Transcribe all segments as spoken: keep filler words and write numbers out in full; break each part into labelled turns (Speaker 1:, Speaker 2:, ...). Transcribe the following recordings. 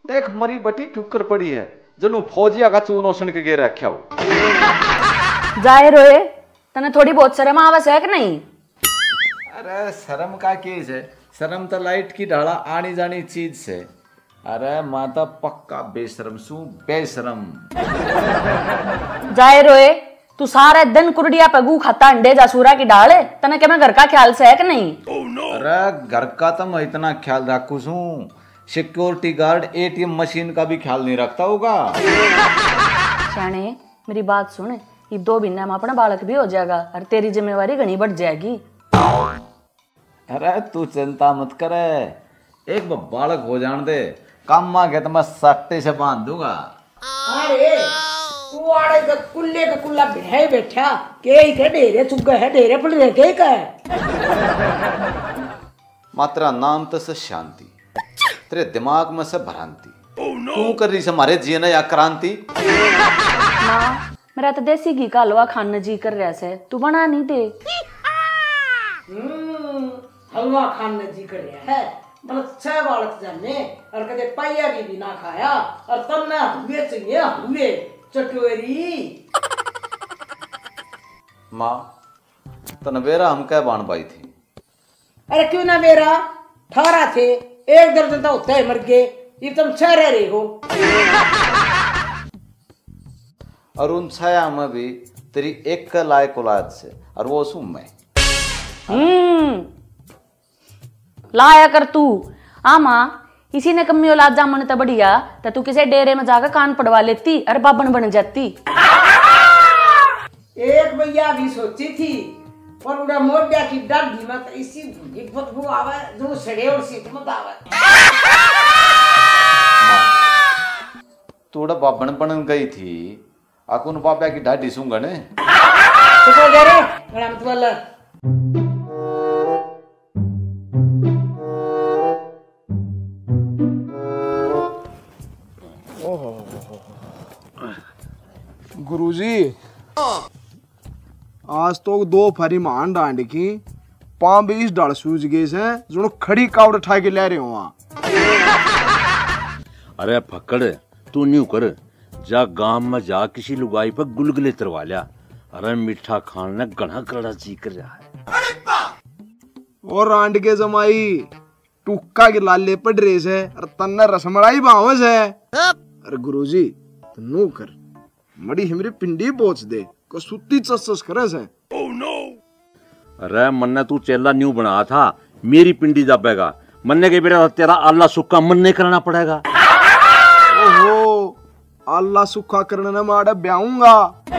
Speaker 1: देख मरी बटी ठुकर पड़ी है जनु फौजिया का चूनो सुन के गे रखा हो।
Speaker 2: जाए रोए तने थोड़ी बहुत शर्म आवस है कि नहीं?
Speaker 1: अरे शर्म का केस है, शर्म तो लाइट की ढाला आनी जानी चीज से। अरे माता पक्का बेशरम सू बेशरम।
Speaker 2: जाए रोए तू सारा दिन कुरडिया पे गू खाता अंडे जासूरा की डाले तने के मैं घर का ख्याल से है कि नहीं?
Speaker 1: oh, no. अरे घर का तो मैं इतना ख्याल रखू सू, सिक्योरिटी गार्ड एटीएम मशीन का भी ख्याल नहीं रखता होगा।
Speaker 2: शाने मेरी बात सुन, ये दो महीने में अपना बालक भी हो जाएगा और तेरी जिम्मेवारी घनी बढ़ जाएगी।
Speaker 1: अरे तू चिंता मत करे, एक बालक हो जान दे, काम आ गया तो मैं सट्टे से बांध दूंगा।
Speaker 3: अरे तू आड़े का कुल्ले का कुल्ला बिठाए बैठा के ही के ढेरे चुग है ढेरे पड़ रहे के का
Speaker 1: मात्रा नाम तो से शांति, तेरे दिमाग में से भ्रांति। oh, no. तू कर रही से हमारे जीने या क्रांति।
Speaker 2: माँ मेरा तो देसी घी का हलवा खाने जी कर रहा से, तू बना नहीं दे।
Speaker 3: हम्म हलवा खाने जी कर रहा है, मतलब छह बालक जाने और कदे पाया भी, भी ना खाया और तब ना हुए चाहिए हुए चटोरी।
Speaker 1: माँ तनवेरा हम क्या बाण पाई थी?
Speaker 3: अरे क्यों ना मेरा ठारा थे, एक दर्जन तो होता है मर गए, ये तुम छह रह रहे हो।
Speaker 1: और उन छाया में भी तेरी एक का लायक औलाद से, और वो सुन मैं।
Speaker 2: हम्म लाया कर तू आमा, इसी ने कमी औलाद जामन तो बढ़िया तो तू किसी डेरे में जाकर कान पड़वा लेती और बाबन बन जाती।
Speaker 3: एक भैया भी सोची थी और उड़ा मोटिया की डाढ़ी में तो इसी बदबू आवे जो सड़े और सीट मत आवे।
Speaker 1: तोड़ा बाबन बन गई थी, अकुन बाबा की ढाडी सूंगा ने।
Speaker 3: तो क्या कह रहे गड़ा मत वाला।
Speaker 4: गुरुजी आज तो दो फरी मान डांड की पां बीस डाल सूझ गए से जो खड़ी कावड़ उठा के ले रहे हो वहां।
Speaker 5: अरे फक्कड़ तू न्यू कर, जा गांव में जा किसी लुगाई पर गुलगुले तरवा लिया। अरे मीठा खाने गणा कड़ा जी कर रहा है।
Speaker 4: और रांड के जमाई टुक्का के लाले पड़ रहे से और तन्ना रसमलाई बावस है। अरे गुरुजी तन्नू कर मड़ी हमरे पिंडी पोच दे को सुत्ती चस करे से।
Speaker 5: oh, no. अरे मन्ने तू चेला न्यू बना था, मेरी पिंडी दाबेगा मन्ने के बेटा तेरा अल्लाह सुक्का मन्ने करना पड़ेगा।
Speaker 4: ओहो अल्लाह सुखा करने न माड़ा ब्याऊंगा।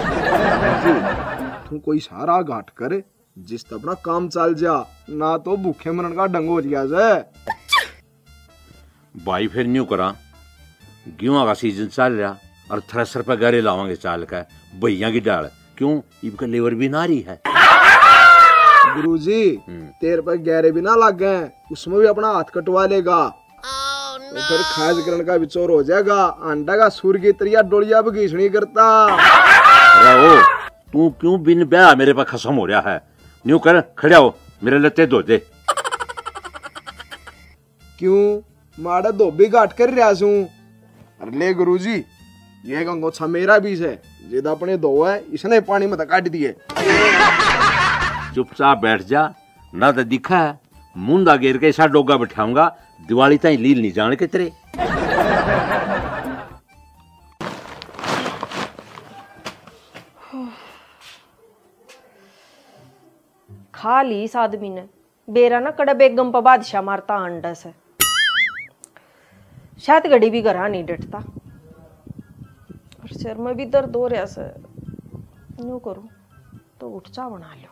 Speaker 4: तू कोई सारा घाट करे जिस अपना काम चल जा, ना तो भूखे मरण का डंग हो गया से।
Speaker 5: भाई फिर न्यू करा, गेहूं का सीजन चल रहा और थ्रेसर पे गारे लावांगे चाल का भैया की डाल, क्यों इनका लेवर भी नारी है।
Speaker 4: गुरुजी तेरे पर गहरे भी ना लग गए, उसमें भी अपना हाथ कटवा लेगा। oh, no. तो फिर खाज करण का विचोर हो जाएगा, अंडा का सूर की तरिया डोलिया भी घीसनी करता।
Speaker 5: अरे ओ तू क्यों बिन ब्याह मेरे पर खसम हो रहा है? न्यू कर खड़ा हो, मेरे लत्ते धो दे।
Speaker 4: क्यों माड़ा धोबी घाट कर रहा सू? अरे ले गुरुजी ये गंगो छा मेरा बीज है, जिदा अपने दो है इसने पानी में काट दिए।
Speaker 5: चुपचाप बैठ जा, ना तो दिखा है मुंडा गेर के ऐसा डोगा बिठाऊंगा दिवाली ताई लील नहीं जाने के तेरे।
Speaker 6: खा ली इस आदमी ने, बेरा ना कड़ा बेगम पर बादशाह मारता अंडा से। शायद घड़ी भी घरा नहीं डटता और सिर में भी दर्द हो रहा से। न्यू करूं तो उठ चा बना लो।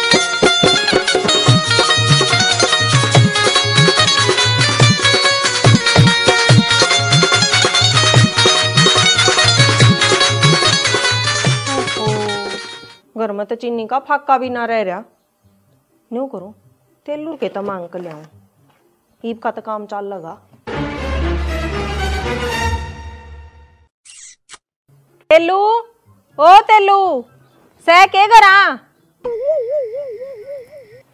Speaker 6: घर में तो चीनी का फाका भी ना रह रहा। न्यू करूं तेलू के तो मांग कर लियाऊं, ईब का तो काम चल लगा। तेलू ओ तेलू सह के करा?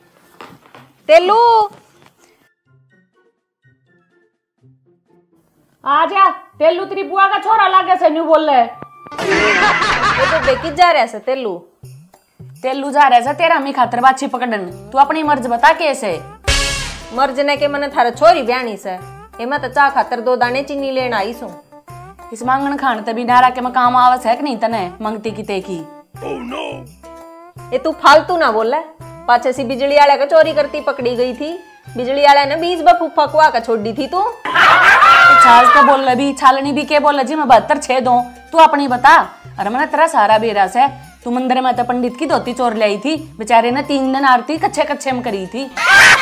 Speaker 6: तेलू
Speaker 2: आ जा, तेलू तेरी बुआ का छोरा लागे से न्यू बोल रहे।
Speaker 6: ये तो बेकी जा रहा है तेलू
Speaker 2: तेलू जा रहा है तेरा मी खातर बाछी पकड़न। तू अपनी मर्ज बता कैसे
Speaker 6: मर्ज ने के मन थारा छोरी ब्याणी से एमा तो चाह खातर दो दाने चीनी लेन आई सू।
Speaker 2: इस मांगन खान तभी नारा के मकाम आवस है कि नहीं तने मंगती की तेकी।
Speaker 6: oh, no. ये तू फालतू ना बोल है। पाछे सी बिजली वाले का चोरी करती पकड़ी गई थी। बिजली वाले ने बीस बार फूफा कुआ का छोड़ दी थी तू।
Speaker 2: छाल का बोल रही छालनी भी के बोल जी मैं बहत्तर छेद हूँ। तू अपनी बता। अरे मैंने तेरा सारा बेरास है। तू मंदिर में तो पंडित की धोती चोर लाई थी। बेचारे ने तीन दिन आरती कच्चे कच्चे में करी थी।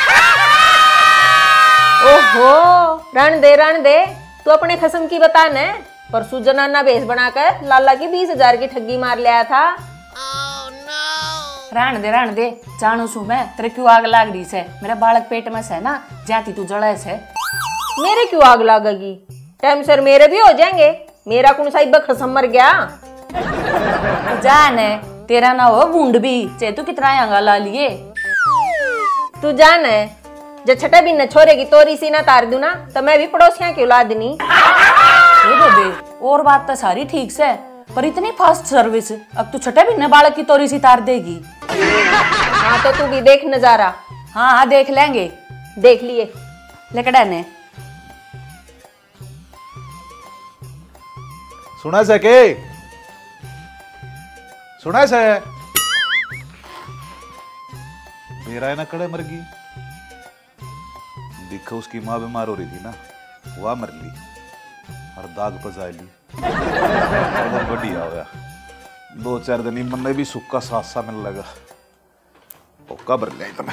Speaker 6: ओहो रण दे रण दे तू अपने खसम की बता न। परसों जनाना बेस बनाकर लाला की बीस हजार की ठगी मार लिया था।
Speaker 2: oh, no. रण दे रण दे जानू सू मैं तेरे क्यों आग लाग रही से। मेरा बालक पेट में से ना जाती तू जड़े से।
Speaker 6: मेरे क्यों आग लागेगी। टाइम सर मेरे भी हो जाएंगे। मेरा कौन सा इब्बा खसम मर गया।
Speaker 2: जान है तेरा ना हो बूंद भी चे तू कितना आंगा ला लिए।
Speaker 6: तू जान है जब छठे भी न छोरेगी तोरी सी ना तार दूं ना तो मैं भी पड़ोसियां की औलाद नहीं।
Speaker 2: बेबे और बात तो सारी ठीक से पर इतनी फास्ट सर्विस अब तू छठे भी न बालक की तोरी सी तार देगी।
Speaker 6: हाँ तो तू भी देख नजारा।
Speaker 2: हाँ हाँ देख लेंगे।
Speaker 6: देख लिए
Speaker 2: लेकड़ा ने
Speaker 1: सुना से के सुना से मेरा है ना कड़े मर गई। देखो उसकी माँ बीमार हो रही थी ना वह मर ली और दाग पजा ली। बढ़िया हो गया। दो चार दिन मन में भी सुक्का साथ सा मिल लगा। ओका भर लिया तुम्हें।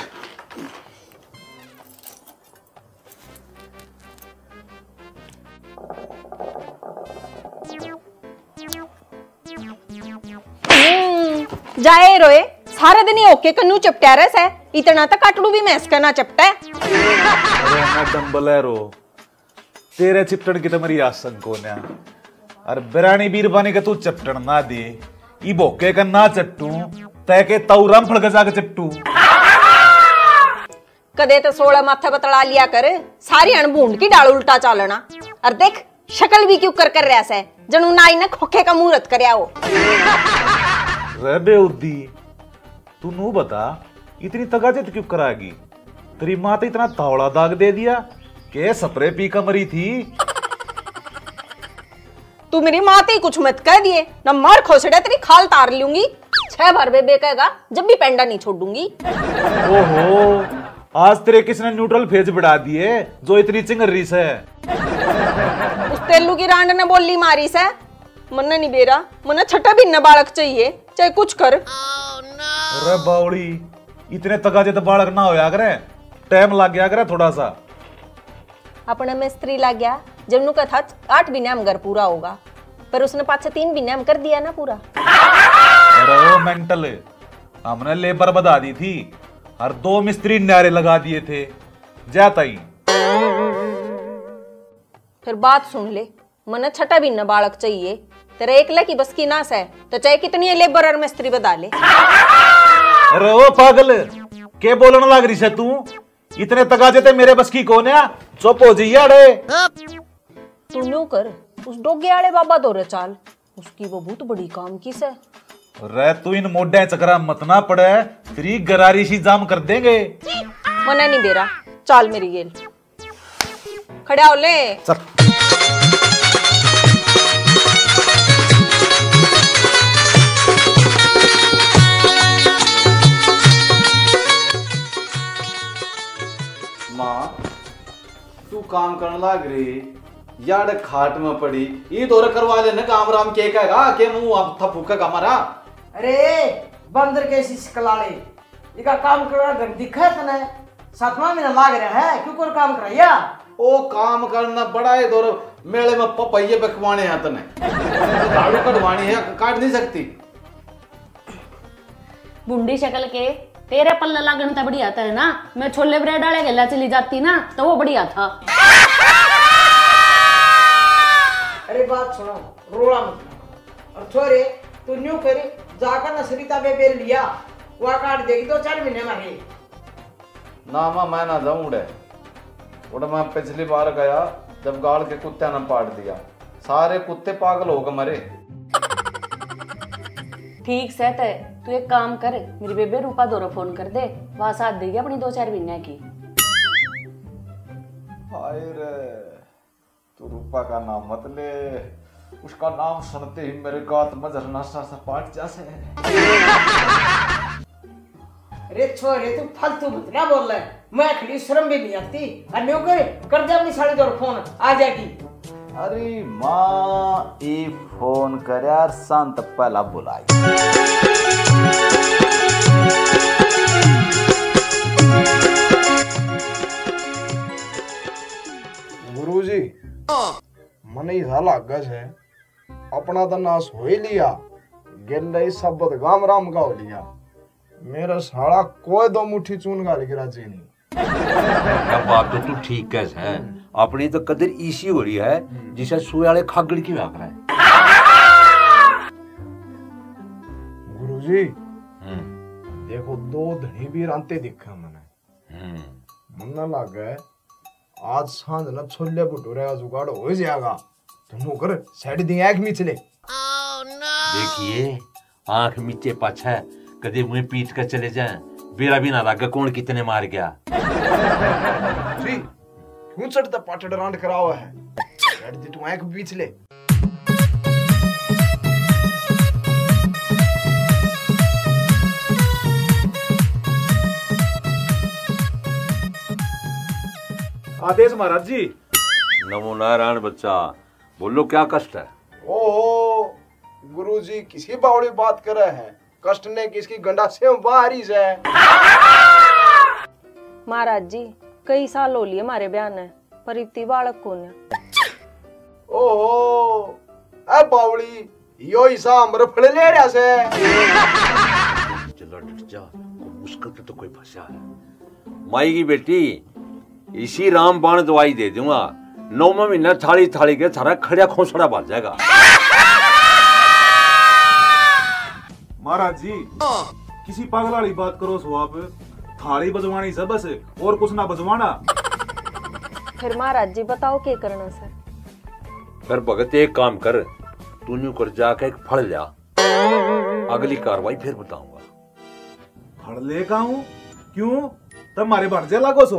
Speaker 6: जाए रोए सारे दिन ही ओके कन्नू चपटा रस है। इतना तक काटलू भी मैं इसका ना चपटा है।
Speaker 1: अरे मैं डम्बलेरो तेरे चिपटन की तुम्हारी आसन को ना अरे बिरानी बीरबानी का तू चपटन ना दे ई बोके का ना चट्टू तय के तौरम फड़क जाके चट्टू।
Speaker 6: कदे तो सोलह माथे बतला लिया कर। सारी अणबूंद की डाल उल्टा चालना। और देख शक्ल भी क्यों कर कर रहा है जनू नाई ने खोखे का मुहूर्त करया हो।
Speaker 1: रे बेउद्दी तू नू बता इतनी तगाजत क्यों कराएगी। तेरी माँ तो इतना तावड़ा दाग दे दिया के सपरे पी का मरी थी।
Speaker 6: तू मेरी माँ ही कुछ मत कह दिए ना मार खोसड़ा तेरी खाल तार लूंगी। छह बार बेबे कहेगा जब भी पेंडा नहीं छोड़ूंगी।
Speaker 1: ओहो आज तेरे किसने न्यूट्रल फेज बढ़ा दिए जो इतनी चिंगरी से।
Speaker 6: उस तेलू की रांड ने बोली मारी से मन नहीं बेरा मन छठा भी न बालक चाहिए चाहे कुछ कर।
Speaker 1: अरे बावड़ी इतने तगाजे तो बालक ना होया करे टाइम लग गया करे थोड़ा सा।
Speaker 6: अपने में स्त्री लग गया जब का था आठ बिना हम घर पूरा होगा पर उसने पाँच तीन बिना हम कर दिया ना पूरा।
Speaker 1: अरे वो मेंटल हमने लेबर बता दी थी और दो मिस्त्री नारे लगा दिए थे जाता ही।
Speaker 6: फिर बात सुन ले मन छठा भी न बालक चाहिए तेरा एकला की बस की नास है तो चाहे कितनी लेबर और मिस्त्री बता ले।
Speaker 1: अरे ओ पागल के बोलने लग रही है तू। इतने तगाजे थे मेरे बस की कौन है। चुप हो जाइए।
Speaker 6: तू न्यू कर उस डोगे वाले बाबा दो चाल उसकी वो बहुत बड़ी काम की से।
Speaker 1: रे तू इन मोडे चक्रा मत ना पड़े तेरी गरारी सी जाम कर देंगे।
Speaker 6: मना नहीं बेरा चाल मेरी गेल खड़ा हो ले
Speaker 1: चल।
Speaker 7: माँ तू काम करने लग रही यार खाट में पड़ी ये दौरे करवा लेने काम राम के कहेगा के मुंह अब था फूका का मारा।
Speaker 3: अरे बंदर कैसी शिकलाले इका काम करना घर दिखा तने सातवां महीना लाग रहा है क्यों कर काम कराया।
Speaker 7: ओ काम करना बड़ा है दौरे मेले में पपैये बखवाने हैं तने झाड़ू कटवानी है काट नहीं सकती।
Speaker 2: बुंडी शक्ल के तेरे पल्ला लागन तो बढ़िया था ना। मैं छोले ब्रेड डाले गला चली जाती ना तो वो बढ़िया था।
Speaker 3: अरे बात सुनो रोड़ा मत और छोरे तू न्यू करे जाकर ना सरिता बे बेर लिया वह काट देगी दो चार महीने में।
Speaker 7: ना माँ मैं ना जाऊं उड़े उड़े मैं पिछली बार गया जब गाड़ के कुत्ते ने पाट दिया, सारे कुत्ते पागल होकर मरे।
Speaker 2: ठीक से तय तू एक काम कर, मेरी बेबे रूपा दोरो फोन कर दे, वहां साथ देगी अपनी दो चार महीने की।
Speaker 7: हाय रे, तू रूपा का नाम मत ले, उसका नाम सुनते ही मेरे गात में झरना सा पाट जासे।
Speaker 3: अरे छोरे तू फालतू मत ना बोल रहा है, मैं खड़ी शर्म भी नहीं आती। अन्य करे कर दे अपनी साड़ी दौर फोन आ जाएगी।
Speaker 7: अरे माँ ई फोन कर यार, शांत पहला बुलाई।
Speaker 4: गुरुजी मन ही लागस है, अपना तो नाश हो ही लिया, गेले शब्द गाम राम गाओ लिया, मेरा साला कोई दो मुट्ठी चून गाल गिरा नहीं।
Speaker 5: बात तो तू ठीक कैस है, अपनी तो कदर इसी हो रही है जिसे सुए वाले खागड़ की भाग रहा है।
Speaker 4: गुरुजी देखो दो धनी भी रांते दिखा मैंने, मन लग गए आज सांझ ना छोले भटूरे का जुगाड़ हो जाएगा, तो नौकर साइड दी आंख मिचले।
Speaker 5: देखिए आंख मीचे पाछा कदे मुंह पीट कर चले जाए, बेरा भी ना लगा कौन कितने मार गया।
Speaker 4: जी क्यों चढ़ता पाटड़ रांड करा हुआ है, साइड दी तू आंख मिचले।
Speaker 1: आदेश महाराज जी।
Speaker 5: नमो नारायण बच्चा, बोलो क्या कष्ट है?
Speaker 4: ओहो गुरुजी किसी बावड़ी बात कर रहे हैं, कष्ट ने किसकी गंडा से बाहरी से।
Speaker 6: महाराज जी कई साल हो लिए हमारे बयान है, पर इतनी बालक कौन है?
Speaker 4: ओहो ए बावड़ी यो ईसा अमर फल ले रहा से।
Speaker 5: चलो डट जा, मुश्किल तो, तो कोई फंसा है। माई की बेटी इसी राम बाण दवाई दे दूंगा, नौवा महीना थाली थाली के थारा खड़िया खोसड़ा बच जाएगा।
Speaker 1: महाराज जी किसी पागल वाली बात करो सो आप, थाली बजवानी से बस और कुछ ना बजवाना।
Speaker 6: फिर महाराज जी बताओ क्या करना सर?
Speaker 5: फिर भगत एक काम कर, तू न्यू कर जाके एक फल लिया, अगली कार्रवाई फिर बताऊंगा।
Speaker 1: फल ले का हूँ क्यों, तब मारे भटजे लागो सो।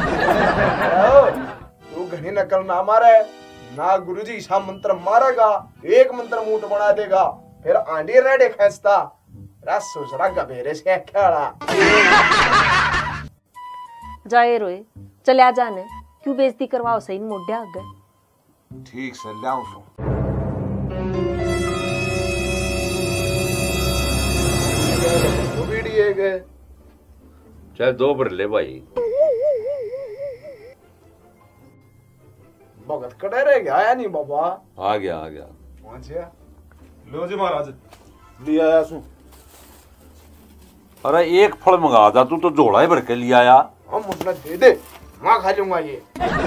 Speaker 4: तू घनी नकल ना मारे ना, गुरुजी ईसा मंत्र मारेगा, एक मंत्र मूठ बना देगा, फिर आंडी रेडे खींचता रस सोचरा गबेरे से खेला।
Speaker 6: जाए रोए चले जाने, क्यों बेइज्जती करवाओ सही मोढ़े आगे।
Speaker 4: ठीक से लाओ सो। वो वीडियो गए
Speaker 5: चाहे दो भर ले भाई।
Speaker 4: भगत कड़े रह गया या नहीं बाबा?
Speaker 5: आ गया आ गया।
Speaker 4: पहुंचे
Speaker 1: लो जी महाराज लिया आया सू।
Speaker 5: अरे एक फल मंगा था, तू तो झोला ही भर के लिया आया।
Speaker 4: हम मुझे दे दे, मैं खा लूंगा ये।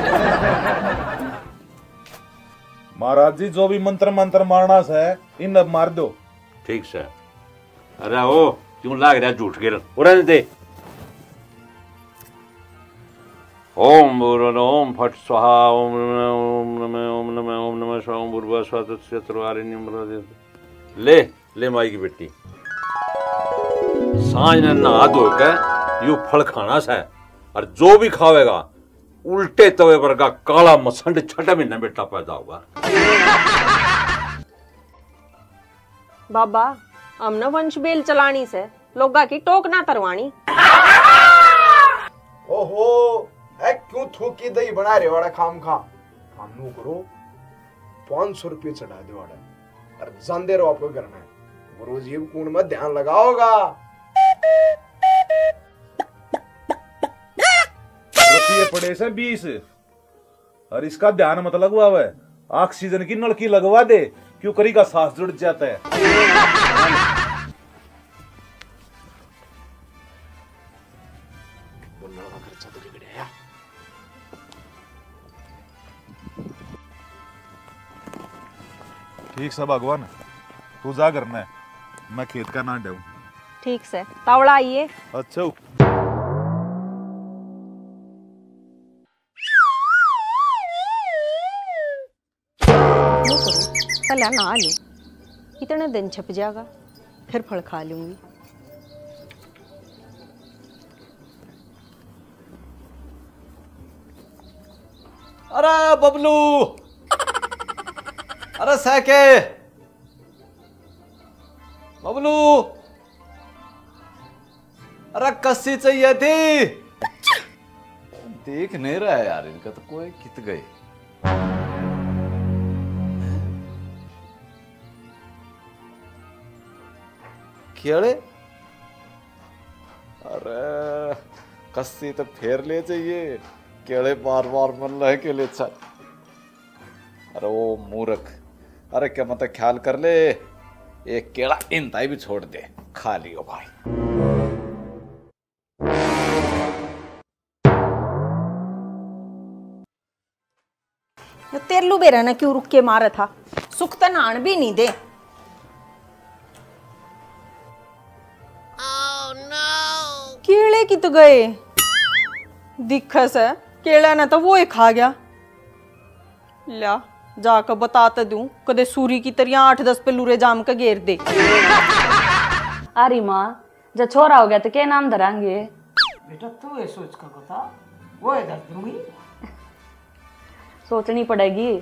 Speaker 1: महाराज जी जो भी मंत्र मंत्र मारना है इन अब मार दो।
Speaker 5: ठीक से। अरे ओ क्यों लाग रहा झूठ के उड़ने दे। ओम बुर ओम फट स्वाहा ओम ओम नमः ओम नमः ओम नमः शिवाय ओम भूर्भुवः स्वः तत्सवितुर्वरेण्यं। ले ले माई की बेटी, सांझ ने नहा धो के यू फल खाना से, और जो भी खावेगा उल्टे तवे पर का काला मसंड छठे महीने बेटा पैदा होगा।
Speaker 6: बाबा हमने वंश बेल चलानी से लोगा की टोक ना तरवानी।
Speaker 4: ओहो है क्यों थूकी दही बना रहे वाला खाम खा कानू करो, पांच सौ रुपये चढ़ा दे वाला, और जान दे रहो आपको करना है। गुरु जी कौन में ध्यान लगाओगा।
Speaker 1: रुपये पड़े से बीस, और इसका ध्यान मत लगवा हुआ है, ऑक्सीजन की नलकी लगवा दे, क्यों करी का सांस जुड़ जाता है। ठीक सब भगवान, तू जा करना है, मैं खेत का ना डाऊं।
Speaker 6: ठीक से तावड़ा आइए।
Speaker 1: अच्छा
Speaker 6: पहले नहा लूं, इतने दिन छप जाएगा, फिर फल खा लूंगी।
Speaker 7: अरे बबलू, अरे सैके बबलू, अरे कस्सी चाहिए थी। देख नहीं रहा है यार, इनका तो कोई कित गए। केड़े, अरे कस्सी तो फेर ले चाहिए, केड़े बार बार मन रहे के लिए। अच्छा, अरे वो मूर्ख, अरे क्या मतलब ख्याल कर ले, एक केड़ा इंताई भी छोड़ दे, खा लियो भाई।
Speaker 6: तेलू बेरा ने क्यों रुक के मारा था, सुख तो नान भी नहीं दे। oh, no. केले की तो गए दिखस है, केला ने तो वो ही खा गया। ला जाकर बताता दूं, कदे सूरी की तरह आठ दस पेलूरे जाम का घेर दे।
Speaker 2: अरे माँ, जब छोरा हो गया तो क्या नाम धरांगे?
Speaker 3: बेटा तू ये सोच कर बता, वो इधर दूंगी,
Speaker 2: सोचनी पड़ेगी।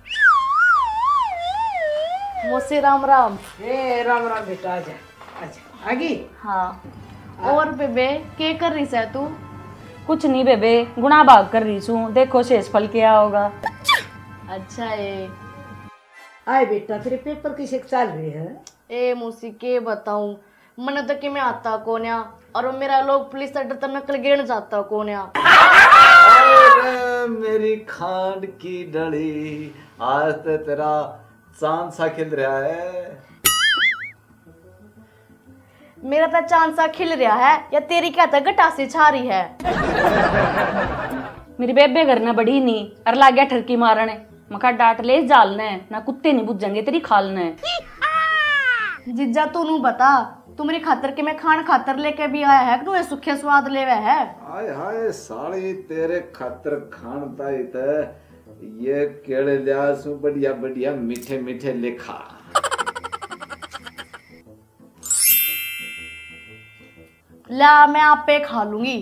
Speaker 2: मोसे राम राम।
Speaker 3: ए राम राम बेटा, आजा आजा आगी।
Speaker 8: हाँ, और बेबे क्या कर रही है तू?
Speaker 2: कुछ नहीं बेबे, गुना भाग कर रही हूँ, देखो शेष फल क्या होगा।
Speaker 8: अच्छा है।
Speaker 3: आए बेटा, तेरे पेपर किसे चल रही है?
Speaker 8: ए मुसी के बताऊं, मैंने तो कि मैं आता कोन्या, और मेरा लोग पुलिस अड्डा तो नकल गिरन जाता कोन्या।
Speaker 7: अरे मेरी खांड की डली, आज तो तेरा चांद सा खिल रहा है।
Speaker 8: मेरा तो चांद सा खिल रहा है, या तेरी क्या था गटासी छा रही है?
Speaker 2: मेरी बेबे घर न बड़ी नहीं, अर ला गया ठरकी मारने, मका डांट ले जालने, ना कुत्ते नहीं बुझेंगे तेरी खालने।
Speaker 8: जिज्जा तू नू बता, तुम्हारी खातर के मैं खान खातर लेके भी आया है, तू सुखे स्वाद लेवे है।
Speaker 7: हाय हाय साली, तेरे खातर खान ताई थे, ये केड़े लिया सु बढ़िया बढ़िया मीठे मीठे लिखा।
Speaker 8: ला मैं आप पे खा लूंगी।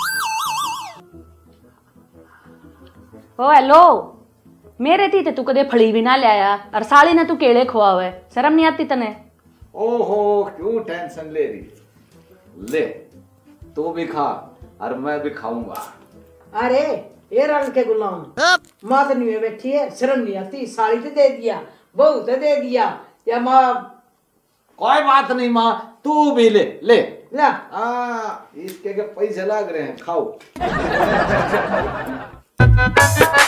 Speaker 2: ओ हेलो, मेरे थी तू कदे फड़ी भी ना लाया, और साली ने तू केले खुआवे, शर्म नहीं आती तने?
Speaker 7: ओहो, क्यों टेंशन ले रही, ले तू भी खा और मैं भी खाऊंगा।
Speaker 3: अरे ये रंग के गुलाम, माँ तो नहीं बैठी है, शर्म नहीं आती, साड़ी तो दे दिया, बहू तो दे दिया, या माँ।
Speaker 7: कोई बात नहीं माँ, तू भी ले ले
Speaker 3: ला।
Speaker 7: आ, इसके के पैसे लग रहे हैं, खाओ।